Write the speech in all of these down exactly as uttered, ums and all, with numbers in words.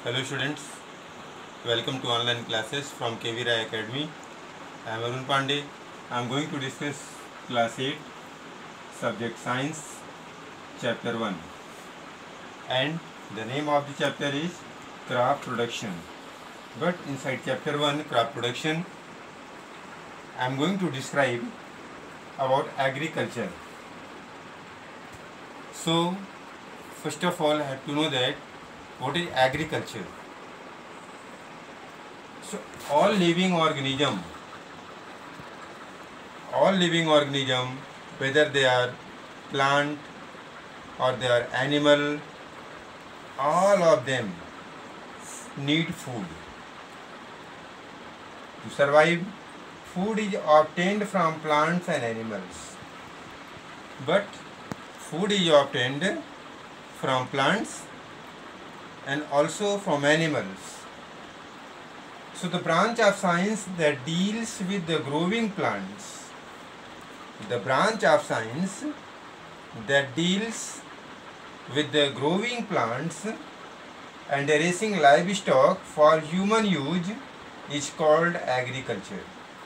Hello students, welcome to online classes from K V Rai Academy. I am Arun Pandey. I am going to discuss class eight, subject science, chapter one, and the name of the chapter is crop production. But inside chapter one, crop production, I am going to describe about agriculture. So first of all, I have to know that what is agriculture. So all living organism, all living organism, whether they are plant or they are animal, all of them need food. To survive, food is obtained from plants and animals. But food is obtained from plants and also from animals. So the branch of science that deals with the growing plants, the branch of science that deals with the growing plants and raising livestock for human use is called agriculture.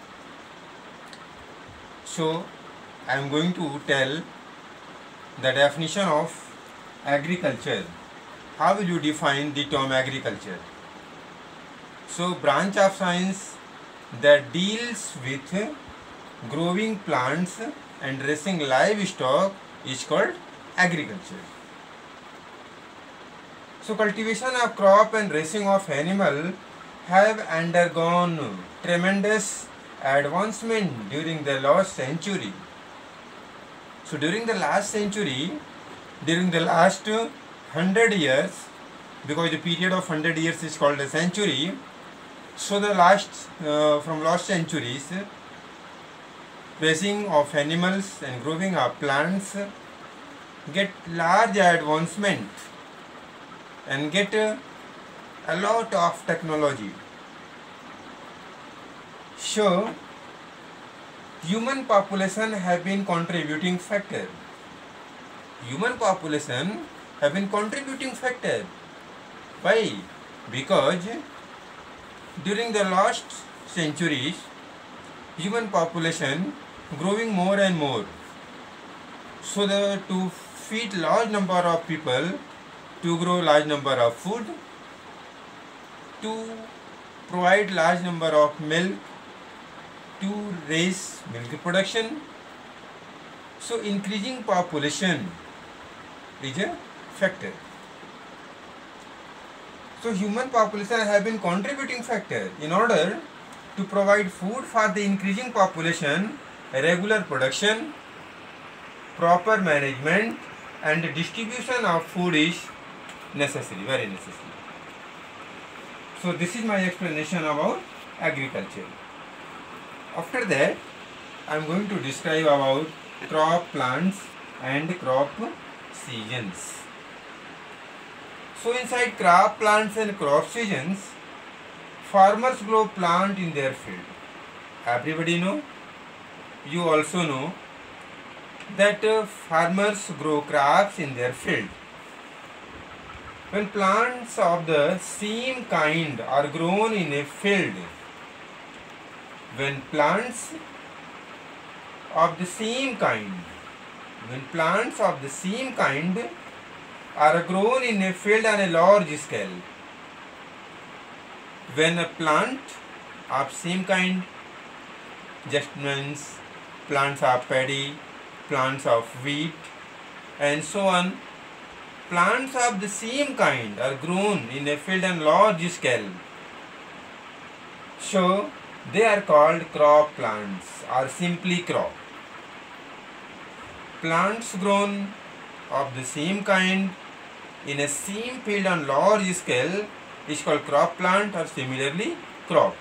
So I am going to tell the definition of agriculture. How will you define the term agriculture? So branch of science that deals with growing plants and raising livestock is called agriculture. So cultivation of crop and raising of animal have undergone tremendous advancement during the last century. So during the last century, during the last hundred years, because the period of hundred years is called a century, so the last uh, from last centuries, raising of animals and growing of plants get large advancement and get uh, a lot of technology. So human population have been contributing factor. Human population have been contributing factor. Why? Because during the last centuries, human population growing more and more. So the to feed large number of people, to grow large number of food, to provide large number of milk, to raise milk production. So increasing population is a factor. So human population have been contributing factor in order to provide food for the increasing population. Regular production, proper management and distribution of food is necessary, very necessary. So this is my explanation about agriculture. After that, I am going to describe about crop plants and crop seasons. So inside crop plants and crop seasons, farmers grow plant in their field. Everybody know? You also know that uh, farmers grow crops in their field. When plants of the same kind are grown in a field, when plants of the same kind, when plants of the same kind are grown in a field on a large scale, when a plant of same kind just means plants of paddy, plants of wheat and so on, plants of the same kind are grown in a field on large scale. So they are called crop plants or simply crop. Plants grown of the same kind in a same field on large scale is called crop plant or similarly crop.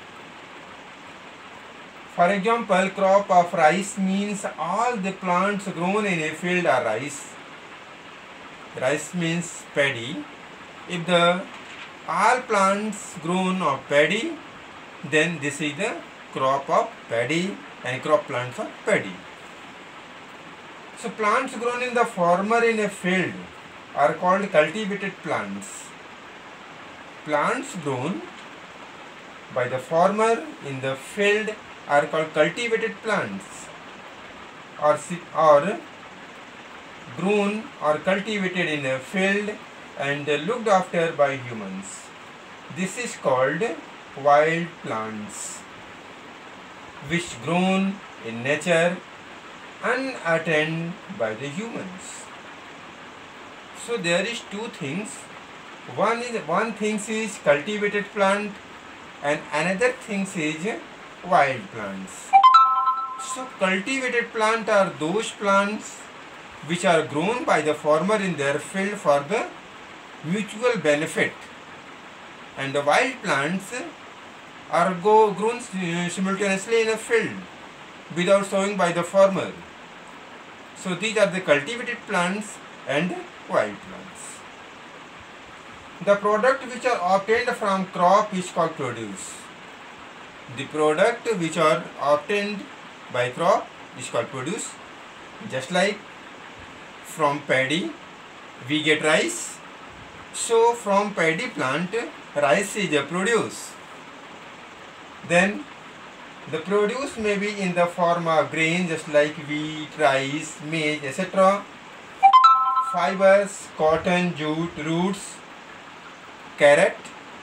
For example, crop of rice means all the plants grown in a field are rice. Rice means paddy. If the all plants grown of paddy, then this is the crop of paddy and crop plants of paddy. So plants grown in the former in a field are called cultivated plants. plants grown by the farmer in the field are called cultivated plants, or, or grown or cultivated in a field and looked after by humans. This is called wild plants, which grown in nature unattended by the humans. So there is two things. One is one thing is cultivated plant, and another thing is wild plants. So cultivated plants are those plants which are grown by the farmer in their field for the mutual benefit, and the wild plants are go grown simultaneously in a field without sowing by the farmer. So these are the cultivated plants and wild plants. The product which are obtained from crop is called produce. The product which are obtained by crop is called produce. Just like from paddy we get rice, so from paddy plant rice is a produce. Then the produce may be in the form of grain, just like wheat, rice, maize, et cetera. Fibers, cotton, jute, roots, carrot,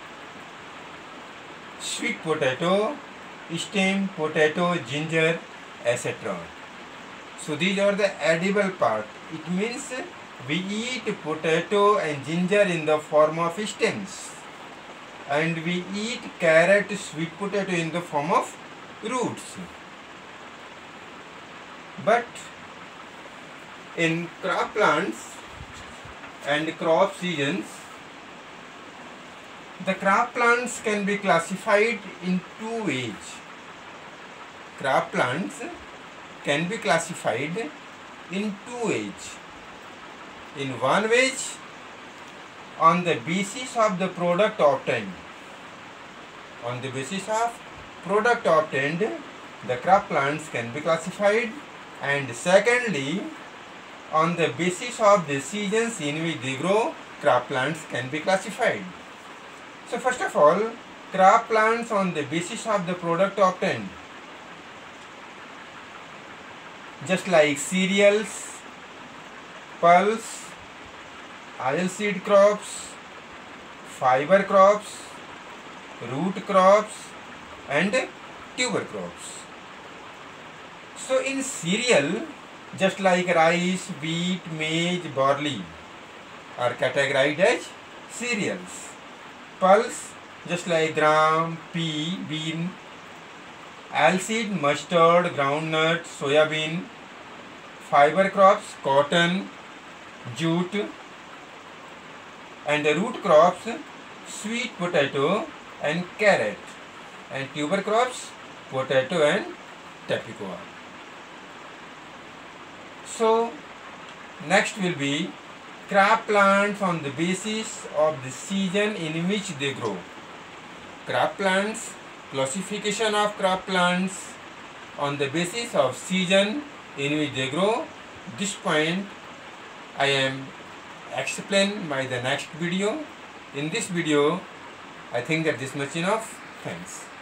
sweet potato, stem potato, ginger, et cetera. So these are the edible part. It means we eat potato and ginger in the form of stems, and we eat carrot, sweet potato in the form of roots. But in crop plants and crop seasons, the crop plants can be classified in two ways. Crop plants can be classified in two ways. In one way, on the basis of the product obtained. On the basis of product obtained, the crop plants can be classified, and secondly, on the basis of the seasons in which they grow, crop plants can be classified. So first of all, crop plants on the basis of the product obtained, just like cereals, pulse, oilseed crops, fiber crops, root crops, and tuber crops. So in cereal, just like rice, wheat, maize, barley are categorized as cereals. Pulse, just like gram, pea, bean. Oilseed, mustard, groundnut, soya bean. Fiber crops, cotton, jute. And the root crops, sweet potato and carrot. And tuber crops, potato and tapioca. So next will be crop plants on the basis of the season in which they grow. Crop plants, classification of crop plants on the basis of season in which they grow. This point I am explained by the next video. In this video, I think that this much enough. Thanks.